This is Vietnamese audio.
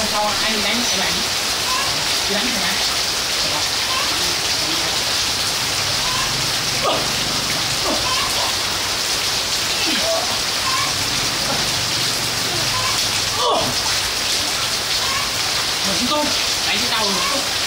sau ai đánh các bạn đi đánh các bạn. Mình xuống con, đẩy cái đầu